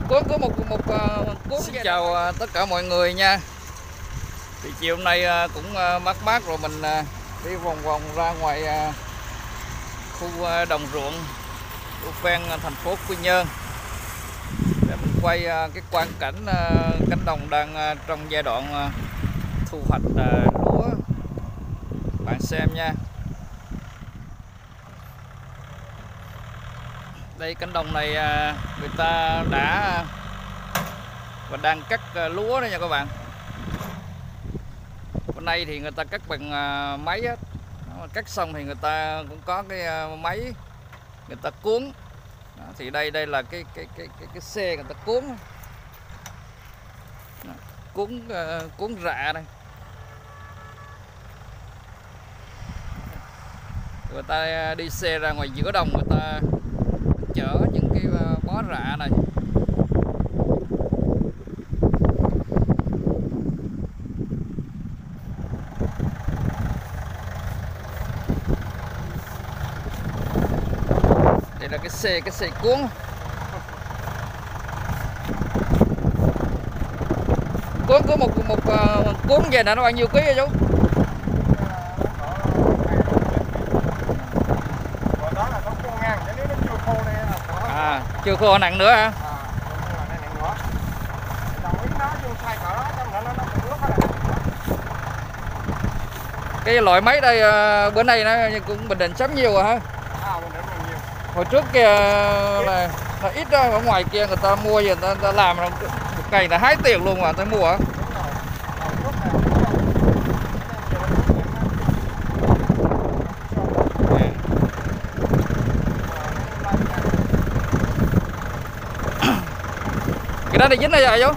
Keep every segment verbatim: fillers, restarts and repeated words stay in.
cuốn có một một uh, cuốn. Xin chào uh, tất cả mọi người nha. Thì chiều hôm nay uh, cũng uh, mát mát rồi, mình uh, đi vòng vòng ra ngoài uh, khu uh, đồng ruộng của ven uh, thành phố Quy Nhơn để mình quay uh, cái quang cảnh uh, cánh đồng đang uh, trong giai đoạn uh, thu hoạch uh, lúa. Bạn xem nha. Đây cánh đồng này người ta đã và đang cắt lúa đó nha các bạn. Bên đây thì người ta cắt bằng máy hết. Cắt xong thì người ta cũng có cái máy người ta cuốn. Đó, thì đây đây là cái cái cái cái, cái xe người ta cuốn. Đó, cuốn uh, cuốn rạ đây. Người ta đi xe ra ngoài giữa đồng, người ta chở những cái bó rạ này. Đây là cái xe cái xe cuốn. Cuốn có một một uh, cuốn về này nó bao nhiêu ký hả chú? À, chưa khô nặng nữa hả? Cái loại máy đây bữa nay nó cũng Bình Định sắm nhiều rồi hả? Hồi trước kia là, là ít đó, ở ngoài kia người ta mua, người ta, người ta làm một ngày là hái tiền luôn mà người ta mua hả? Cái đó này dính đây rồi chú.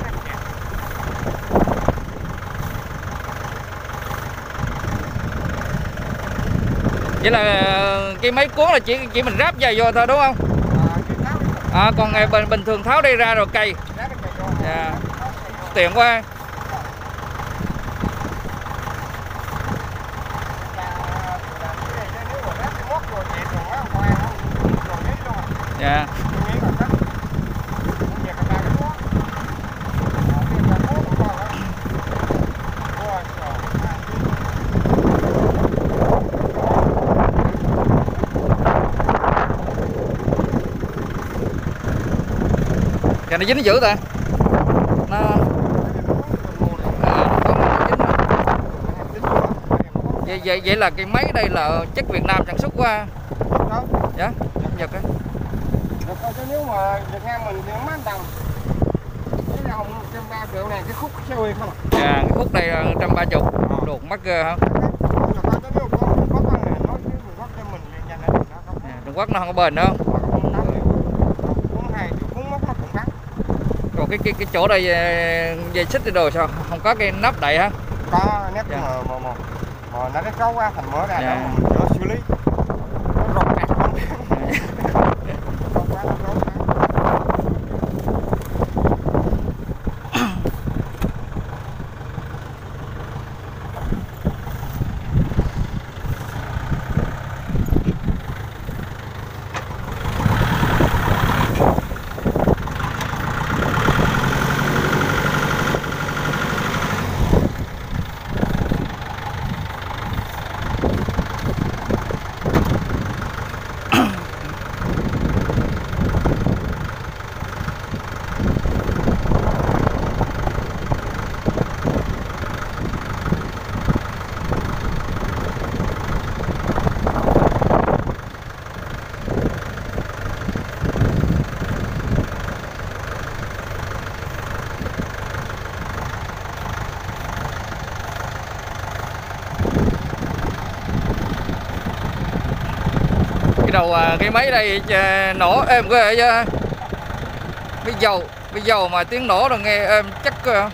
Vậy là cái máy cuốn là chỉ chỉ mình ráp dày vô thôi đúng không? À, còn ngày bình, bình thường tháo đây ra rồi cày. Yeah. Tiện quá. Dạ. Cái này dính nó dữ ta. Nó vậy, vậy vậy là cái máy đây là chất Việt Nam sản xuất qua. Dạ, Nhật á. Nếu mà Việt Nam mình thì mát đồng. Cái là một trăm ba triệu này, cái khúc xe huy không? Dạ, cái khúc này là một trăm ba mươi. Đột mắc ghê hả? Trung Quốc nó không có bền đâu. Còn cái cái cái chỗ đây dây xích cái đồ sao không có cái nắp đậy hả? Có nắp dạ. mà mà mà mà nó kéo qua thành mở ra dạ. Đó mình xử lý. Nó rột chặt không. Đầu cái máy đây nổ êm ghê chứ. Cái dầu, cái dầu mà tiếng nổ rồi nghe êm chắc cơ.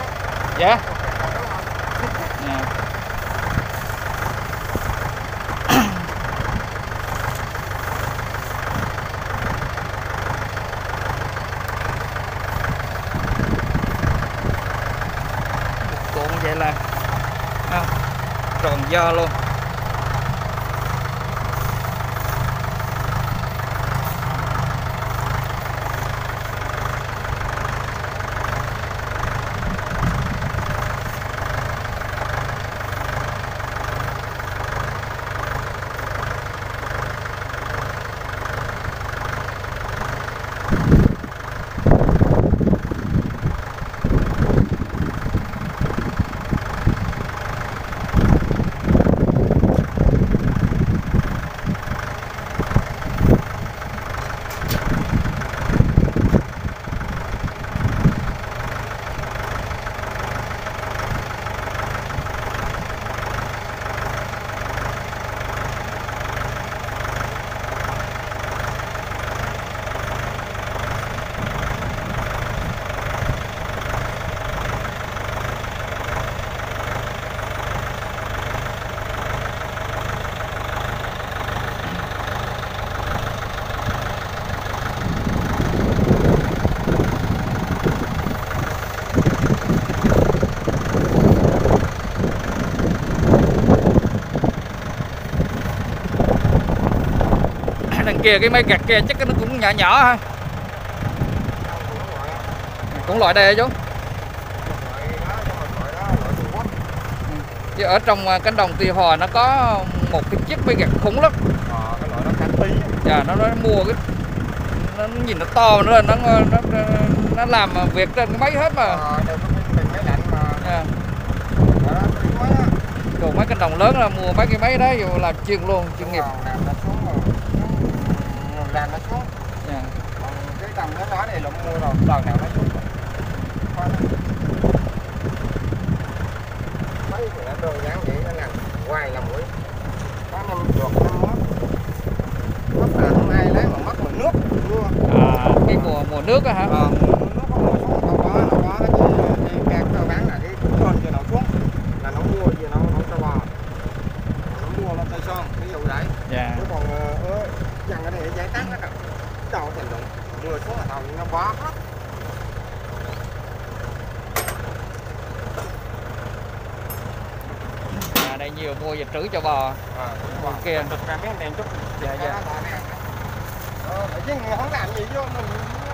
Dạ. ruộng vậy là không, tròn do luôn. Đằng kia cái máy gặt kia chắc nó cũng nhỏ nhỏ ha. Cũng loại đây hả chú? Chứ ở trong cánh đồng Tuy Hòa nó có một cái chiếc máy gặt khủng lắm. Ờ, cái loại nó cánh tí. Dạ, nó, nó mua cái nó nhìn nó to nữa, nó nó nó, nó làm việc trên cái máy hết mà. Ờ, đều có cái máy lạnh mà. Dạ. Đó, tí máy á. Còn mấy cánh đồng lớn là mua mấy cái máy đó vô làm chuyên luôn, chuyên nghiệp. Làm nó xuống rồi. Làm nó xuống. Dạ. Còn cái tầm nó nói này là mua rồi, đòn nào nó xuống. Mấy thì nó đơn giản vậy, nó làm hoài làm mũi. Có năm chuột năm mất. Mất là không ai lấy mà mất mà nước mưa. À, cái mùa mùa nước á hả? Ờ, mùa nước có mùa xuống, đâu có, đâu có cái gì, cái càng cơ bản là cái con gì nó xuống, là nó mua gì nó nó cho bò. Nó mua nó tay son, ví dụ vậy. Dạ. Chứ còn ơ dằn cái này giải tán hết rồi. Đâu thành dụng, mưa xuống là tàu nó bó hết. À, đây nhiều mua về trữ cho bò. À, bò kia. Thực ra mấy anh em chút. Dạ dạ. Ờ, chứ không làm gì vô mình.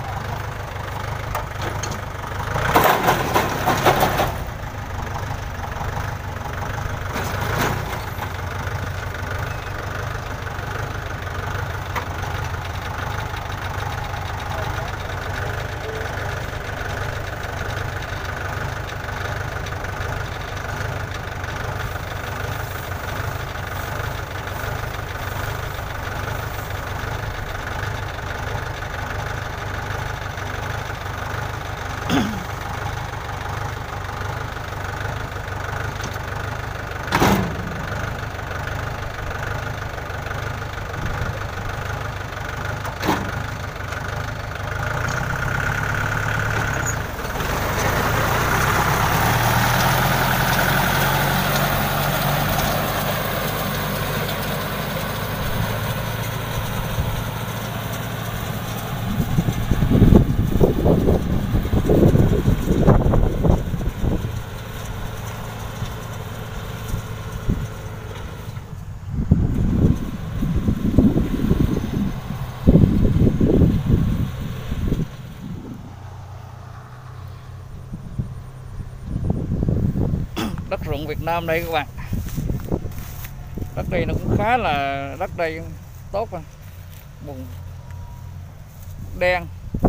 Đất ruộng Việt Nam đây các bạn. Đất đây nó cũng khá là đất đây tốt à. Bùn đen.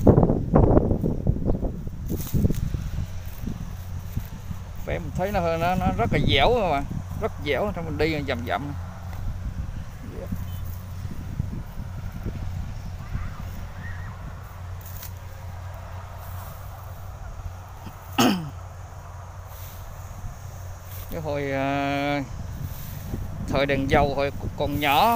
Phải mình thấy nó nó nó rất là dẻo mà, rất dẻo, trong mình đi dầm dậm. Cái hồi uh, thời đèn dầu hồi còn nhỏ,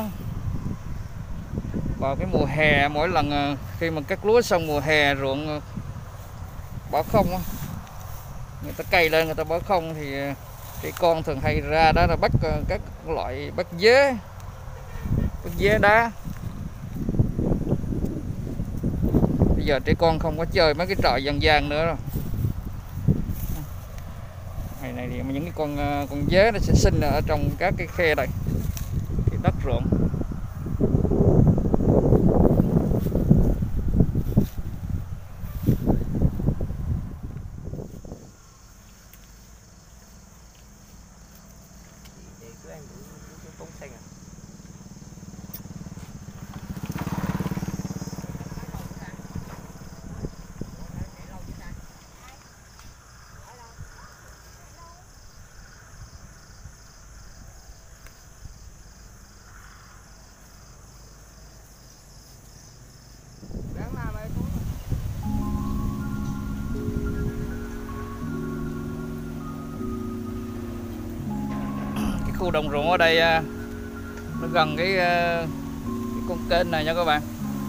vào cái mùa hè, mỗi lần uh, khi mà cắt lúa xong mùa hè ruộng uh, bỏ không uh, người ta cày lên người ta bỏ không thì uh, cái con thường hay ra đó là bắt uh, các loại bắt dế, bắt dế đá. Bây giờ trẻ con không có chơi mấy cái trò dân gian nữa rồi. Ngày này thì những cái con con dế nó sẽ sinh ở trong các cái khe đây, cái đất ruộng. Khu đồng ruộng ở đây nó gần cái, cái con kênh này nha các bạn.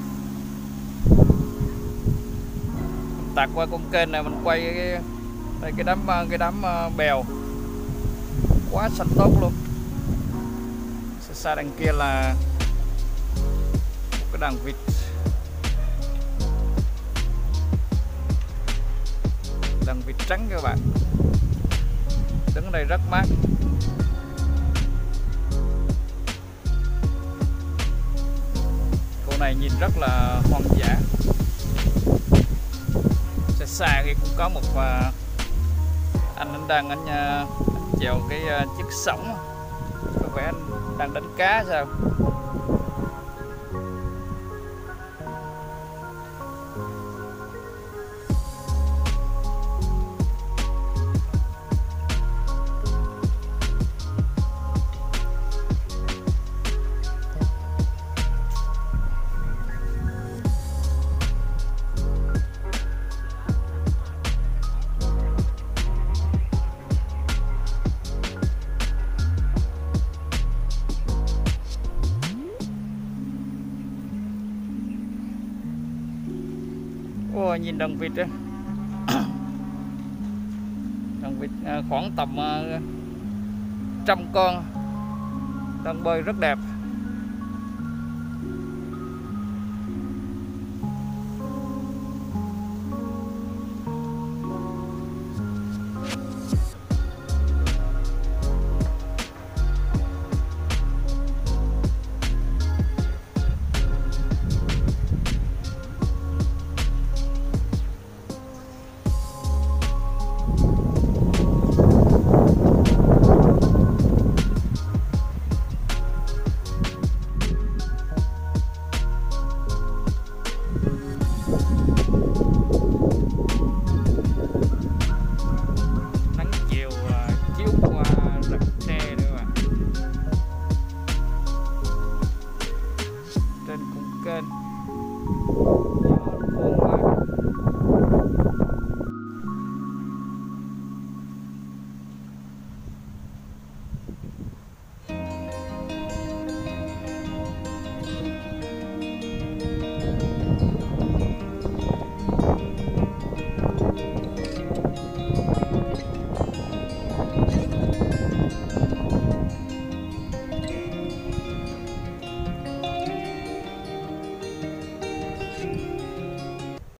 Tạt qua con kênh này mình quay cái đây, cái đám cái đám bèo quá xanh tốt luôn. Xa xa đằng kia là một cái đàn vịt, đàn vịt trắng các bạn, đứng ở đây rất mát. Này nhìn rất là hoang dã. Xa xa kia cũng có một uh, anh anh đang anh, uh, chèo cái uh, chiếc sóng, có vẻ anh đang đánh cá sao. Ôi, nhìn đàn vịt á. Đàn vịt khoảng tầm trăm con đang bơi rất đẹp.